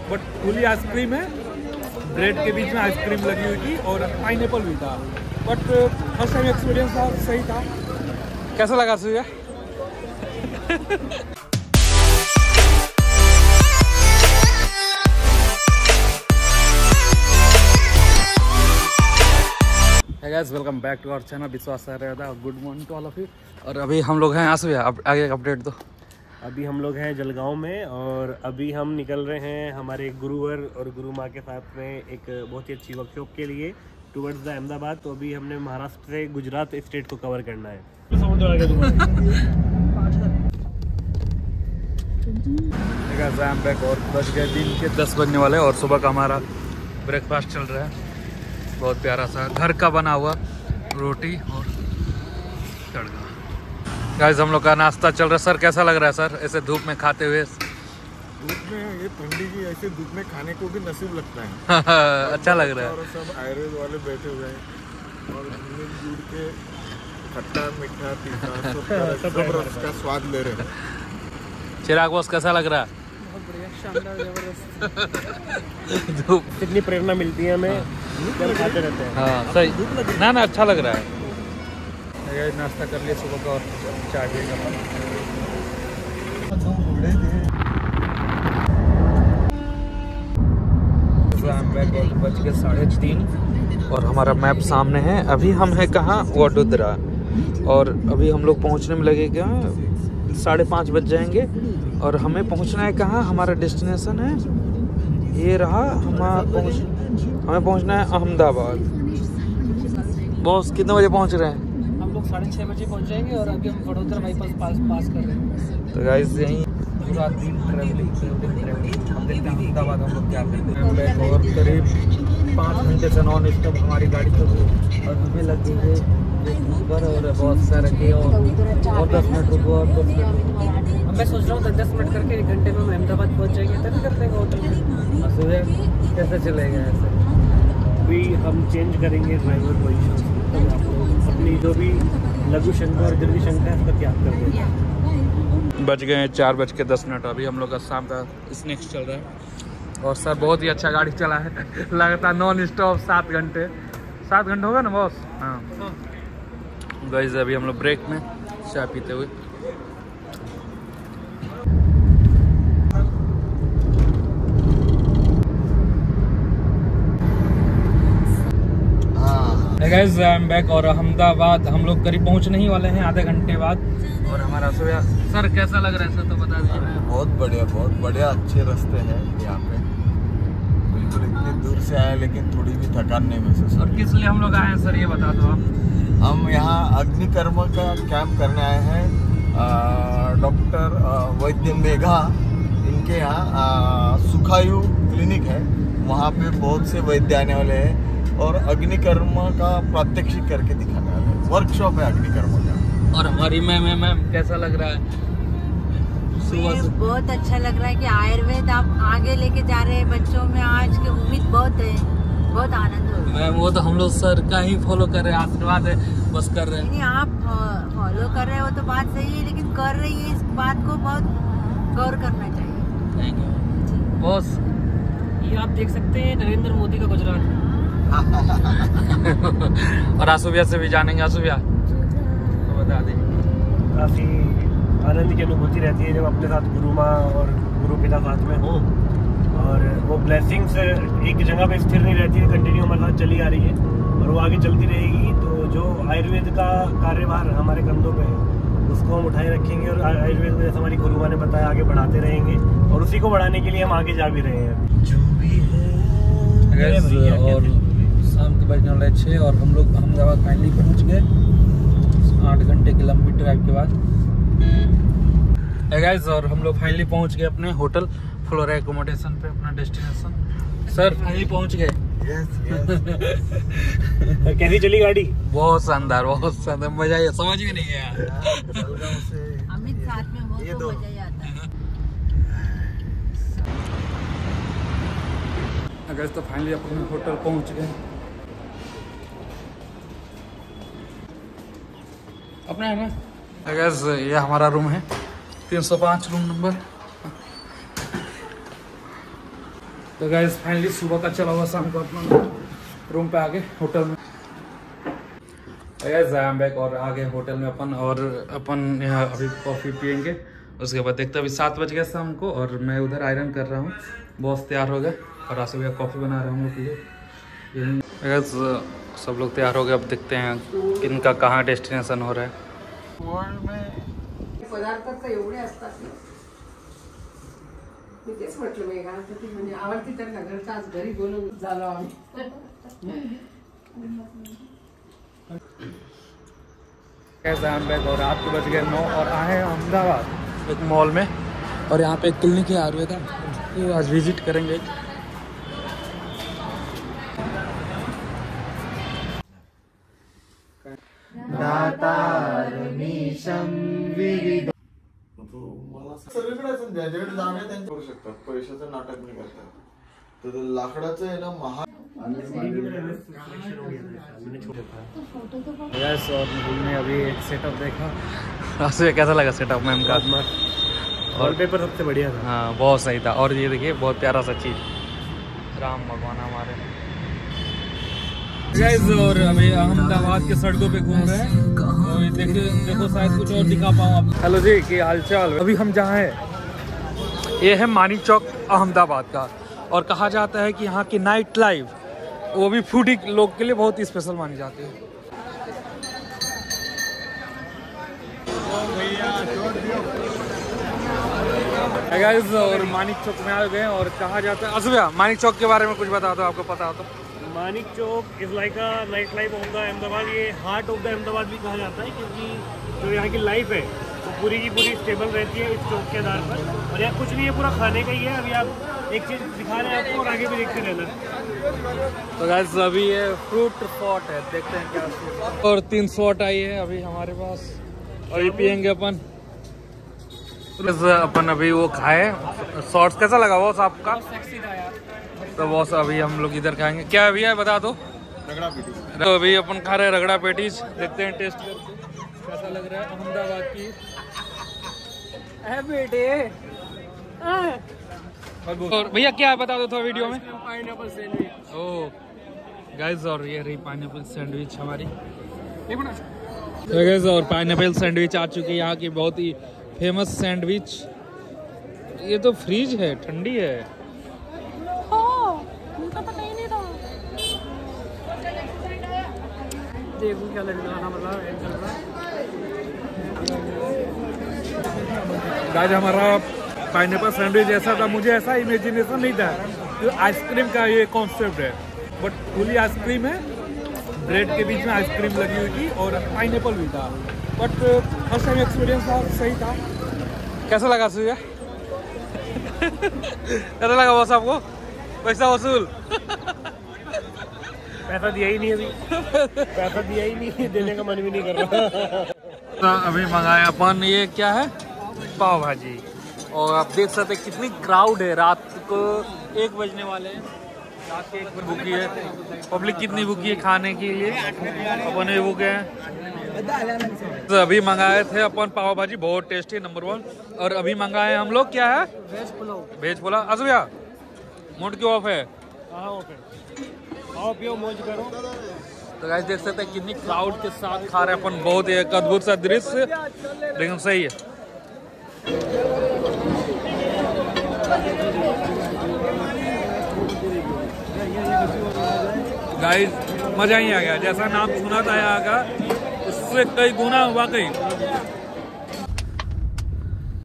But fully ice cream है, bread के बीच में आइसक्रीम लगी हुई थी और पाइनएप्पल भी था। बट फर्स्ट टाइम एक्सपीरियंस था, सही था। कैसा लगा Surya? Hey guys, welcome back to our channel Vishwas sir. Good morning to all of you. और अभी हम लोग हैं आंसू, आगे अपडेट दो। अभी हम लोग हैं जलगांव में और अभी हम निकल रहे हैं हमारे गुरुवर और गुरु माँ के साथ में एक बहुत ही अच्छी वर्कशॉप के लिए टुवर्ड्स द अहमदाबाद। तो अभी हमने महाराष्ट्र से गुजरात स्टेट को कवर करना है। और बज गए दिन के 10 बजने वाले और सुबह का हमारा ब्रेकफास्ट चल रहा है। बहुत प्यारा सा घर का बना हुआ रोटी और तड़का। गाइस हम लोग का नाश्ता चल रहा है। सर कैसा लग रहा है सर ऐसे धूप में खाते हुए? धूप में ये ठंडी की ऐसे धूप में खाने को भी नसीब लगता है। अच्छा लग रहा है। और सब आयुर्वेद वाले बैठे हुए हैं और मिल जुल के खट्टा मीठा तीखा सब रस का स्वाद ले रहे हैं। चिराग बॉस कैसा लग रहा है? बहुत बढ़िया, शानदार, जबरदस्त। धूप कितनी प्रेरणा मिलती है हमें जब खाते रहते हैं। हाँ सही ना अच्छा लग रहा है। नाश्ता कर लिया सुबह का और चाय पिएगा। बज के 3:30 और हमारा मैप सामने है। अभी हम हैं कहाँ? वडोदरा। और अभी हम लोग पहुँचने में लगेगा 5:30 बज जाएंगे। और हमें पहुँचना है कहाँ? हमारा डेस्टिनेशन है ये रहा। हमें पहुँचना है अहमदाबाद। बॉस कितने बजे पहुँच रहे हैं? हम लोग 6:30 बजे पहुंच जाएंगे और अभी हम वडोदरा बाईपास पास कर रहे हैं। तो गाइस यहीं पूरा दिन ट्रैवलिंग। हम देखते हैं अहमदाबाद हम लोग क्या करते हैं। और करीब 5 घंटे से नॉन स्टॉप हमारी गाड़ी तो और हमें लगेंगे ऊपर और बहुत सारे के और 10 मिनट रुको और 10 मिनट। मैं सोच रहा हूँ 10 मिनट करके 1 घंटे में हम अहमदाबाद पहुंच जाएंगे, तभी कर देंगे होटल में। सुबह कैसे चलेगा ऐसे? अभी हम चेंज करेंगे ड्राइवर पोजीशन। तो आप लोग अपनी जो भी लघु शंका और दीर्घ शंका है उसका त्याग कर देंगे। बज गए 4:10। अभी हम लोग का शाम का स्नैक्स चल रहा है। और सर बहुत ही अच्छा गाड़ी चला है। लगता है नॉन स्टॉप 7 घंटे होगा ना बॉस? हाँ गाइस अभी हम लोग ब्रेक में चाय पीते हुए। Guys I am back. और अहमदाबाद हम लोग करीब पहुंचने ही वाले हैं आधे घंटे बाद। और हमारा सोया सर कैसा लग रहा है सर तो बता दीजिए। बहुत बढ़िया अच्छे रास्ते हैं यहाँ पे। बिल्कुल इतनी दूर से आए लेकिन थोड़ी भी थकान नहीं महसूस। और किस लिए हम लोग आए हैं सर ये बता दो आप। हम यहाँ अग्निकर्म का कैंप करने आए हैं। डॉक्टर वैद्य मेघा इनके यहाँ सुखायु क्लिनिक है, वहाँ पे बहुत से वैद्य आने वाले हैं और अग्निकर्म का प्रात्यक्षिक करके दिखाने वाले हैं। वर्कशॉप है अग्निकर्म का। और हमारी मैम कैसा लग रहा है? बहुत अच्छा लग रहा है कि आयुर्वेद आप आगे लेके जा रहे हैं बच्चों में। आज की उम्मीद बहुत है, बहुत आनंद हो रहा है। मैम वो तो हम लोग सर का ही फॉलो कर रहे हैं, आशीर्वाद है बस कर रहे हैं। नहीं आप फॉलो कर रहे हो तो बात सही है, लेकिन कर रही है इस बात को बहुत गौर करना चाहिए। Thank you boss. ये आप देख सकते हैं नरेंद्र मोदी का गुजरात। और आसुबिया से भी जानेंगे। आसुबिया तो बता दें। काफ़ी आनंद की अनुभूति रहती है जब अपने साथ गुरु माँ और गुरु पिता साथ में हो। और वो ब्लेसिंग्स एक जगह पे स्थिर नहीं रहती है, कंटिन्यू हमारे साथ चली आ रही है और वो आगे चलती रहेगी। तो जो आयुर्वेद का कार्यभार हमारे कंधों पे है उसको हम उठाए रखेंगे और आयुर्वेद में जैसे हमारी गुरु माँ ने बताया आगे बढ़ाते रहेंगे और उसी को बढ़ाने के लिए हम आगे जा भी रहे हैं। जो भी है और शाम के बजने वाले 6 और हम लोग अहमदाबाद फाइनली पहुंच गए 8 घंटे की लंबी ड्राइव के बाद। गाइस और हम लोग फाइनली पहुंच गए अपने होटल फ्लोरा एकोमोडेशन पे, अपना डेस्टिनेशन। सर फाइनली पहुंच गए। कैसी चली गाड़ी? बहुत शानदार मजा आया, समझ में नहीं आया। अमित साथ में हो तो मजा ही आता है। अगर तो फाइनली अपने होटल पहुंच गए। अपना है ना अगर ये हमारा रूम है 305 रूम नंबर। तो गाइस फाइनली सुबह का चला हुआ शाम को अपना रूम पे आ गए होटल में। गाइस आई एम बैक और आ गए होटल में अपन, और अपन यहाँ अभी कॉफ़ी पियेंगे। उसके बाद देखते अभी 7 बज गया शाम को, और मैं उधर आयरन कर रहा हूँ। बॉस तैयार हो गया और आसू भैया कॉफ़ी बना रहे हैं हम लोग के लिए। गाइस सब लोग तैयार हो गए, अब देखते हैं किनका कहाँ डेस्टिनेशन हो रहा है। वर्ल्ड में पदार्थ तर एवढे असतात मी तेच म्हटलं मेघा ती म्हणजे आवडती तर घरचं आज घरी बोलून झालो आम्ही। और रात के बज गए 9 और आए हैं अहमदाबाद एक मॉल में, और यहाँ पे एक क्लिनिक है आयुर्वेदा, ये आज विजिट करेंगे। सगळीकडे असं ज्याच्याकडे जाणं त्यांचे करू शकतात, पैशाचं नाटक नाही करतात. तर लाकडाचं आहे ना महाग यस, और हमने अभी एक सेटअप देखा, आपसे कैसा लगा सेटअप मैम का? वॉलपेपर सबसे बढ़िया था। हाँ बहुत सही था। और ये देखिए बहुत प्यारा सा चीज, राम भगवान हमारे। गाइस और अभी अहमदाबाद के सड़कों पे घूम रहे हैं, और देखो शायद कुछ और दिखा पाऊँ आप। हेलो जी, की हालचाल? अभी हम जहाँ हैं ये है मानिक चौक अहमदाबाद का, और कहा जाता है कि यहाँ की नाइट लाइफ वो भी फूडी लोग के लिए बहुत ही स्पेशल मानी जाती है। गाइस और मानिक चौक में आ गए हैं, और कहा जाता है असुभा मानिक चौक के बारे में कुछ बता दो, आपको पता हो तो। Manik Chowk is like a night life of the Ahmedabad. ये हार्ट ऑफ द अहमदाबाद भी कहा जाता है, क्योंकि जो यहाँ की लाइफ है वो पूरी की पूरी स्टेबल रहती है इस चौक के आधार पर। और यहाँ कुछ नहीं है, पूरा खाने का ही है। अभी आप एक चीज़ दिखा रहे हैं आपको, और आगे भी देखते रहना। तो गाइस अभी ये फ्रूट स्पॉट है, देखते हैं क्या। और 3 शॉट आई है अभी हमारे पास, अभी पियेंगे अपन। अपन अभी वो खाए शॉर्ट्स, कैसा लगा वो आपका? तो बॉस अभी हम लोग इधर खाएंगे। क्या अभी है बता दो? रगड़ा पेटीज। तो अभी अपन खा रहे हैं रगड़ा पेटीज, देखते हैं टेस्ट करके कैसा लग रहा है अहमदाबाद की। बेटे और भैया क्या है बता दो थोड़ा वीडियो में। Pineapple sandwich. ओह गाइस, और ये रही पाइनएप्पल सैंडविच हमारी। तो गाइस और पाइनएप्पल सैंडविच आ चुकी है, यहाँ की बहुत ही फेमस सैंडविच। ये तो फ्रीज है, ठंडी है। देखो क्या लगाना पड़ रहा है। गाइस हमारा पाइनएप्पल सैंडविच ऐसा था, मुझे ऐसा इमेजिनेशन नहीं था कि आइसक्रीम का ये कॉन्सेप्ट है, बट फुली आइसक्रीम है, ब्रेड के बीच में आइसक्रीम लगी हुई थी और पाइनएप्पल भी था। बट फर्स्ट टाइम एक्सपीरियंस था, सही था। कैसा लगा सुया? कैसा लगा बॉस आपको? पैसा वसूल? पैसा दिया ही नहीं अभी, पैसा दिया ही नहीं, देने का मन भी नहीं कर रहा। तो अभी मंगाया अपन, ये क्या है? पाव भाजी। और आप देख सकते हैं कितनी क्राउड है, रात को 1 बजने वाले हैं, रात के 1 बजे भूखी है पब्लिक, कितनी भूखी है खाने के लिए। अपन भी भूखे हैं। तो अभी मंगाए थे अपन पाव भाजी, बहुत टेस्टी, नंबर 1। और अभी मंगाए हम लोग क्या है? वेज पुलाव। असु भैया मूड क्यों ऑफ है? आओ पियो मौज करो। तो गाइस देख सकते हैं कितनी क्राउड के साथ खा रहे हैं अपन, बहुत ही एक अद्भुत सा दृश्य, लेकिन सही है। गाइस मजा ही आ गया, जैसा नाम सुना था यहाँ का उससे कई गुना वाकई